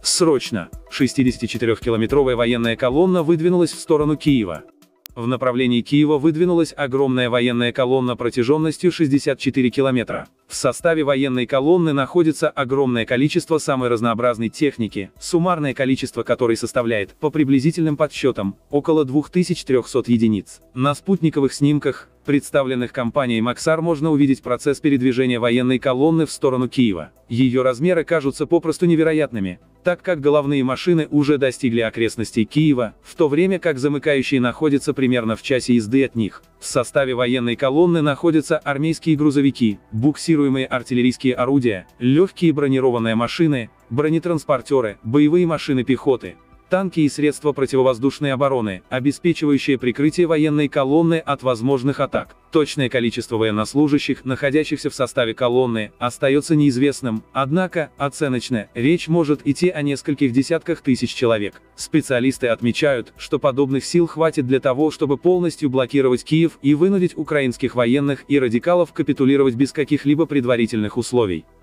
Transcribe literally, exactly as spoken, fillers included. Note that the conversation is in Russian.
Срочно! шестидесятичетырёхкилометровая военная колонна выдвинулась в сторону Киева. В направлении Киева выдвинулась огромная военная колонна протяженностью шестьдесят четыре километра. В составе военной колонны находится огромное количество самой разнообразной техники, суммарное количество которой составляет, по приблизительным подсчетам, около двух тысяч трёхсот единиц. На спутниковых снимках, представленных компанией Maxar, можно увидеть процесс передвижения военной колонны в сторону Киева. Ее размеры кажутся попросту невероятными, так как головные машины уже достигли окрестностей Киева, в то время как замыкающие находятся примерно в часе езды от них. В составе военной колонны находятся армейские грузовики, буксируемые артиллерийские орудия, легкие бронированные машины, бронетранспортеры, боевые машины пехоты, танки и средства противовоздушной обороны, обеспечивающие прикрытие военной колонны от возможных атак. Точное количество военнослужащих, находящихся в составе колонны, остается неизвестным, однако, оценочно, речь может идти о нескольких десятках тысяч человек. Специалисты отмечают, что подобных сил хватит для того, чтобы полностью блокировать Киев и вынудить украинских военных и радикалов капитулировать без каких-либо предварительных условий.